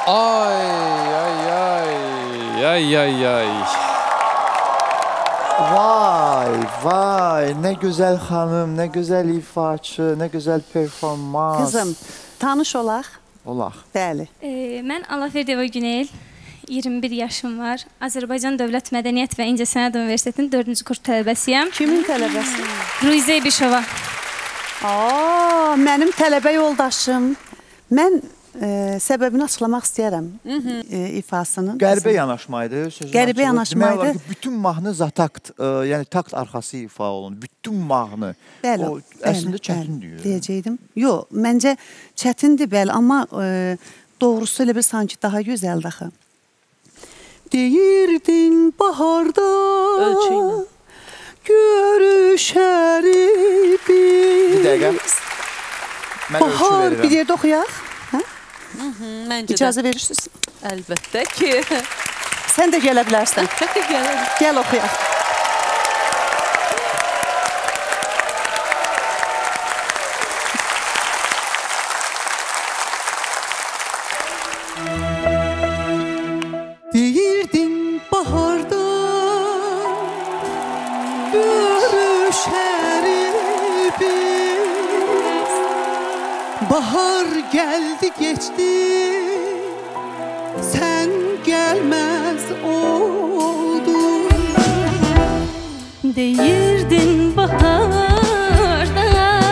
Ay, ay, ay, ay, ay, ay. Vay, vay, ne güzel hanım, ne güzel ifaçı, ne güzel performans. Kızım, tanış olaq. Olaq. Bəli. Mən Allahverdiyeva Günel, 21 yaşım var. Azərbaycan Dövlət Mədəniyyət və İncəsənət Universitetinin 4-cü kurs tələbəsiyəm. Kimin tələbəsi? Ruizə İbişova. Mənim tələbə yoldaşım. Mən səbəbini açıqlamaq istəyərəm ifasının. Qəribə yanaşmaydı. Qəribə yanaşmaydı. Demək olar ki, bütün mahnı zatakt, yəni takt arxası ifa olun. Bütün mahnı. Bəli, o əslində çətindir. Deyəcəkdim. Yox, məncə çətindir, bəli, amma doğrusu elə bir sanki daha gözəldir axı. Deyirdin baharda görüşərik biz. Bir dəqiqə. Mən ölçü Bahar, verirəm. bir yerdə oxuyaq. Məncə İcazə verirsiniz. Əlbəttə ki. Sən də gələ bilərsən. Gəl oxuyaq. Deyirdin baharda görüşərik biz. Bahar gəldi geçdi, sən gəlməz oldun. Deyirdin baharda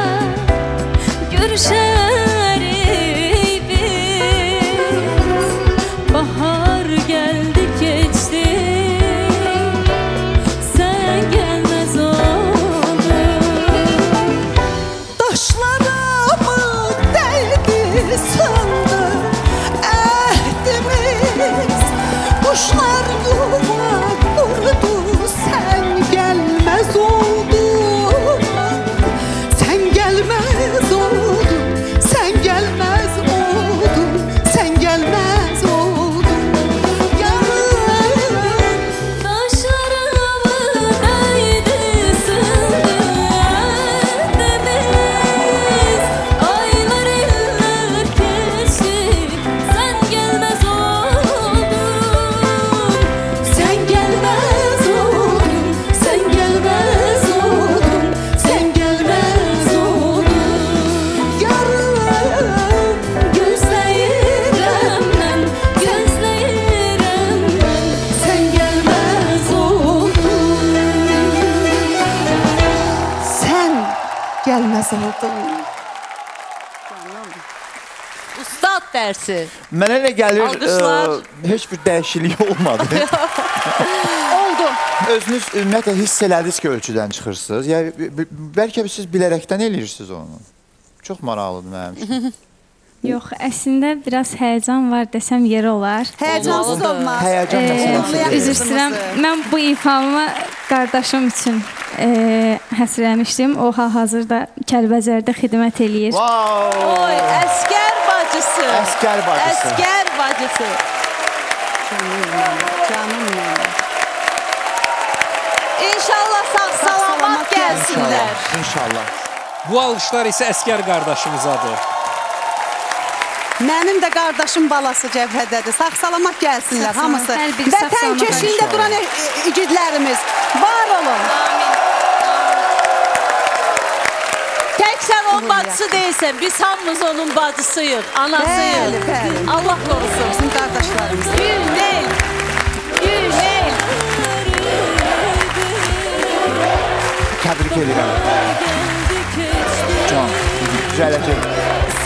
görüşərik biz. Bahar gəldi keçdi, sən gəlməz oldun. Daşlarımı dəydi sandı əhdimiz. Quşlar yuva qurdu, sən gəlməz oldun. Sən gəlməz oldun, sən gəlməz oldun, sən gəlməz oldun. Yarım Daşlarımı dəydi sındı əhdimiz. Aylar illər keçdi, sən gəlməz oldun. Sən gəlməz oldun, sən gəlməz oldun, sən gəlməz oldun. Yarım Gözləyirəm mən, gözləyirəm mən. sən gəlməz oldun. Sən gəlməz oldun. Ustad dərsi. Mənə elə gəlir, Alqışlar. heç bir dəyişiklik olmadı. Oldu. Özünüz ümumiyyətlə hiss elədiniz ki, ölçüdən çıxırsınız. Yəni, bəlkə siz bilərəkdən eləyirsiniz onu. Çox maraqlıdır mənim üçün. Yox, əslində biraz həyəcan var desəm yeri olar. Həyəcansız olmaz. Həyəcan məsələsi. Üzr istəyirəm. Mən bu ifamı qardaşım üçün həsrləmişdim. O hal-hazırda Kəlbəcərdə xidmət eləyir. Wow! Oy, əskər bacısı. Əskər bacısı. Əskər bacısı. Canım mənim. İnşallah sağ-salamat gəlsinlər. İnşallah. Bu alışlar isə əskər qardaşımızadır. Mənim də qardaşım balası cəbhədədir. Sağ-salamat gəlsinlər hamısı. Hər biri Vətən sağ-salamat keşiyində duran igidlərimiz. Var olun. Tək sən onun bacısı deyilsən. Biz hamımız onun bacısıyıq, anasıyıq. Bəli, bəli. Allah qorusun. Bizim qardaşlarımız. Günel. Günel. Təbrik edirəm. Can, düzələcək.